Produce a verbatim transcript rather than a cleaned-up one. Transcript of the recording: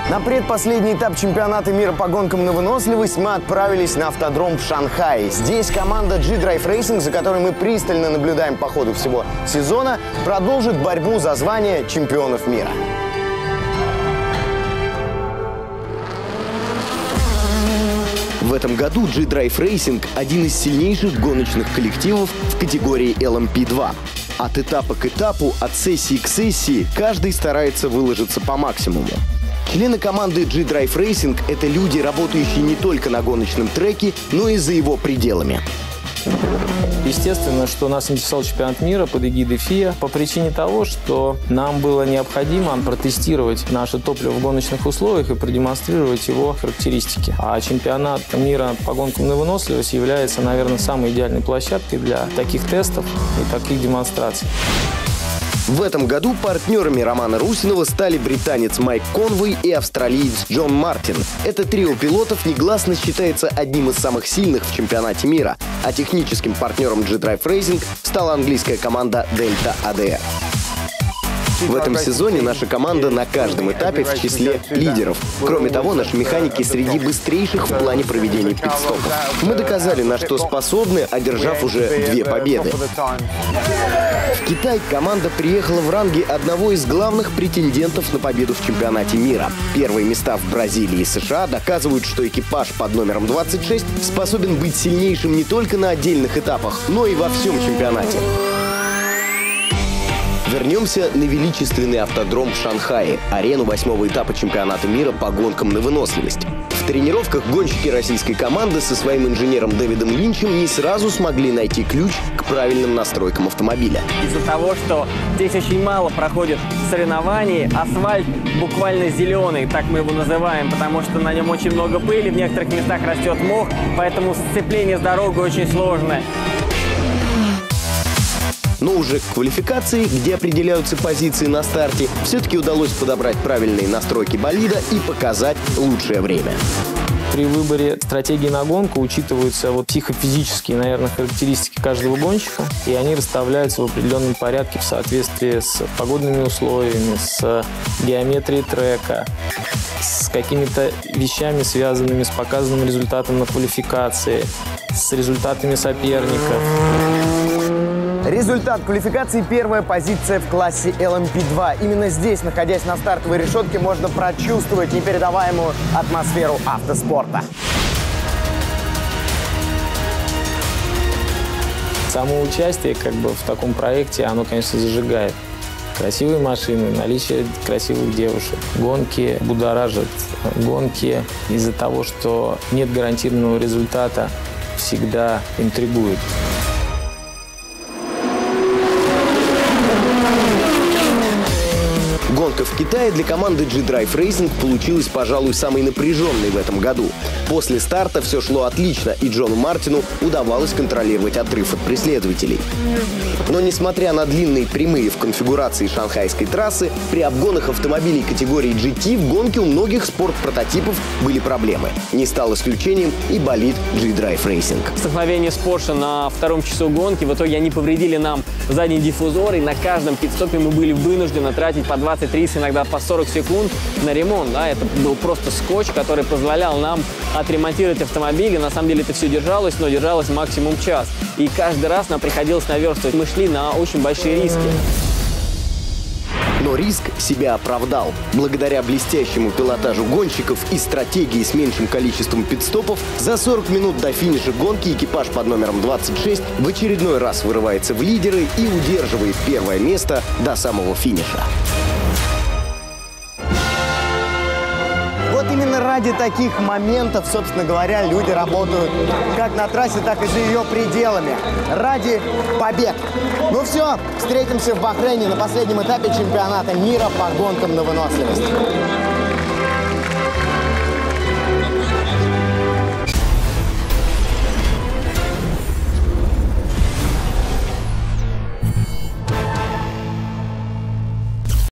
На предпоследний этап чемпионата мира по гонкам на выносливость мы отправились на автодром в Шанхае. Здесь команда G-Drive Racing, за которой мы пристально наблюдаем по ходу всего сезона, продолжит борьбу за звание чемпионов мира. В этом году G-Drive Racing – один из сильнейших гоночных коллективов в категории эл эм пи два. От этапа к этапу, от сессии к сессии каждый старается выложиться по максимуму. Члены команды G-Drive Racing – это люди, работающие не только на гоночном треке, но и за его пределами. Естественно, что нас интересовал чемпионат мира под эгидой ФИА по причине того, что нам было необходимо протестировать наше топливо в гоночных условиях и продемонстрировать его характеристики. А чемпионат мира по гонкам на выносливость является, наверное, самой идеальной площадкой для таких тестов и таких демонстраций. В этом году партнерами Романа Русинова стали британец Майк Конвей и австралиец Джон Мартин. Это трио пилотов негласно считается одним из самых сильных в чемпионате мира, а техническим партнером G-Drive Racing стала английская команда Delta эй ди ар. В этом сезоне наша команда на каждом этапе в числе лидеров. Кроме того, наши механики среди быстрейших в плане проведения пит-стопов. Мы доказали, на что способны, одержав уже две победы. В Китай команда приехала в ранге одного из главных претендентов на победу в чемпионате мира. Первые места в Бразилии и США доказывают, что экипаж под номером двадцать шесть способен быть сильнейшим не только на отдельных этапах, но и во всем чемпионате. Вернемся на величественный автодром в Шанхае, арену восьмого этапа чемпионата мира по гонкам на выносливость. В тренировках гонщики российской команды со своим инженером Дэвидом Линчем не сразу смогли найти ключ к правильным настройкам автомобиля. Из-за того, что здесь очень мало проходит соревнований, асфальт буквально зеленый, так мы его называем, потому что на нем очень много пыли, в некоторых местах растет мох, поэтому сцепление с дорогой очень сложное. Но уже к квалификации, где определяются позиции на старте, все-таки удалось подобрать правильные настройки болида и показать лучшее время. При выборе стратегии на гонку учитываются вот психофизические, наверное, характеристики каждого гонщика, и они расставляются в определенном порядке в соответствии с погодными условиями, с геометрией трека, с какими-то вещами, связанными с показанным результатом на квалификации, с результатами соперников. Результат квалификации – первая позиция в классе эл эм пи два. Именно здесь, находясь на стартовой решетке, можно прочувствовать непередаваемую атмосферу автоспорта. Само участие как бы в таком проекте, оно, конечно, зажигает. Красивые машины, наличие красивых девушек. Гонки будоражат. Гонки из-за того, что нет гарантированного результата, всегда интригуют. Гонка в Китае для команды G-Drive Racing получилась, пожалуй, самой напряженной в этом году. После старта все шло отлично, и Джону Мартину удавалось контролировать отрыв от преследователей. Но несмотря на длинные прямые в конфигурации шанхайской трассы, при обгонах автомобилей категории джи ти в гонке у многих спорт-прототипов были проблемы. Не стал исключением и болид G-Drive Racing. Столкновение с Porsche на втором часу гонки, в итоге они повредили нам задний диффузор, и на каждом пит-стопе мы были вынуждены тратить по двадцать тридцать, иногда по сорок секунд на ремонт. Да? Это был просто скотч, который позволял нам отремонтировать автомобиль. И на самом деле это все держалось, но держалось максимум час. И каждый раз нам приходилось наверстывать. Мы шли на очень большие риски. Но риск себя оправдал. Благодаря блестящему пилотажу гонщиков и стратегии с меньшим количеством пит-стопов, за сорок минут до финиша гонки экипаж под номером двадцать шесть в очередной раз вырывается в лидеры и удерживает первое место до самого финиша. Вот именно ради таких моментов, собственно говоря, люди работают как на трассе, так и за ее пределами. Ради побед. Ну все, встретимся в Бахрейне на последнем этапе чемпионата мира по гонкам на выносливость.